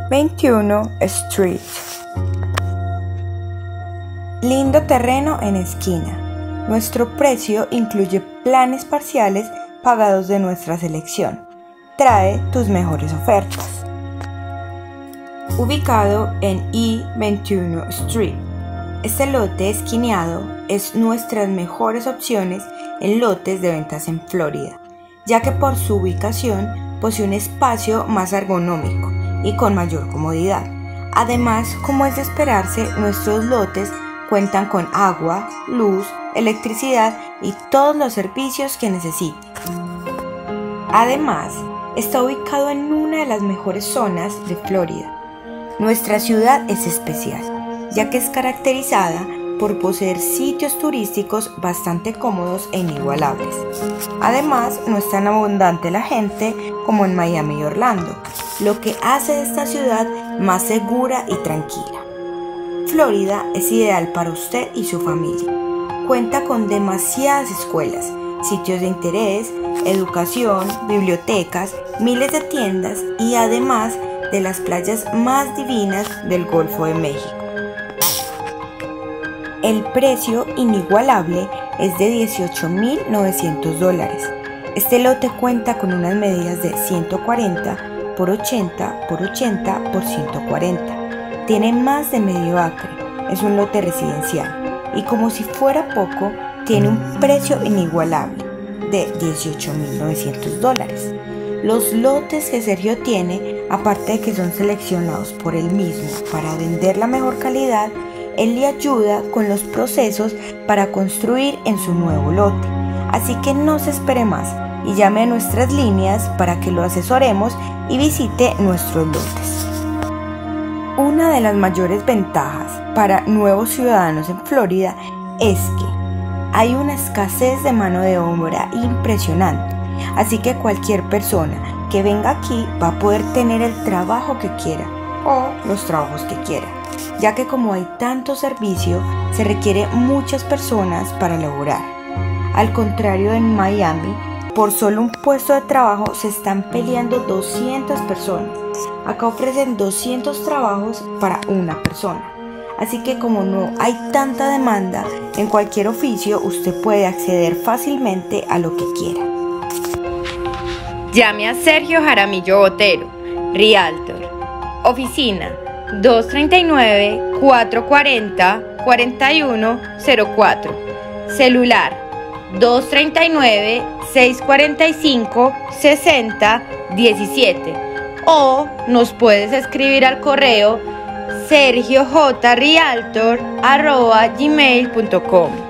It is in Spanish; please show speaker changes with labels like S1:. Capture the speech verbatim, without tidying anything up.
S1: veintiuno Street. Lindo terreno en esquina. Nuestro precio incluye planes parciales pagados de nuestra selección. Trae tus mejores ofertas. Ubicado en E veintiuno Street. Este lote esquineado es nuestras mejores opciones en lotes de ventas en Florida, ya que por su ubicación posee un espacio más ergonómico y con mayor comodidad. Además, como es de esperarse, nuestros lotes cuentan con agua, luz, electricidad y todos los servicios que necesiten. Además, está ubicado en una de las mejores zonas de Florida. Nuestra ciudad es especial, ya que es caracterizada por poseer sitios turísticos bastante cómodos e inigualables. Además, no es tan abundante la gente como en Miami y Orlando, lo que hace de esta ciudad más segura y tranquila. Florida es ideal para usted y su familia. Cuenta con demasiadas escuelas, sitios de interés, educación, bibliotecas, miles de tiendas y además de las playas más divinas del Golfo de México. El precio inigualable es de dieciocho mil novecientos dólares. Este lote cuenta con unas medidas de ciento cuarenta por ochenta por ochenta por ciento cuarenta. Tiene más de medio acre, es un lote residencial y como si fuera poco, tiene un precio inigualable de dieciocho mil novecientos dólares. Los lotes que Sergio tiene, aparte de que son seleccionados por él mismo para vender la mejor calidad, él le ayuda con los procesos para construir en su nuevo lote. Así que no se espere más y llame a nuestras líneas para que lo asesoremos y visite nuestros lotes. Una de las mayores ventajas para nuevos ciudadanos en Florida es que hay una escasez de mano de obra impresionante, así que cualquier persona que venga aquí va a poder tener el trabajo que quiera o los trabajos que quiera, ya que como hay tanto servicio, se requiere muchas personas para laborar. Al contrario, en Miami, por solo un puesto de trabajo se están peleando doscientas personas. Acá ofrecen doscientos trabajos para una persona. Así que como no hay tanta demanda, en cualquier oficio usted puede acceder fácilmente a lo que quiera.
S2: Llame a Sergio Jaramillo Botero, Realtor. Oficina dos treinta y nueve, cuatrocientos cuarenta, cuarenta y uno cero cuatro. Celular dos treinta y nueve, seiscientos cuarenta y cinco, sesenta diecisiete. O nos puedes escribir al correo sergiojrealtor arroba gmail punto com.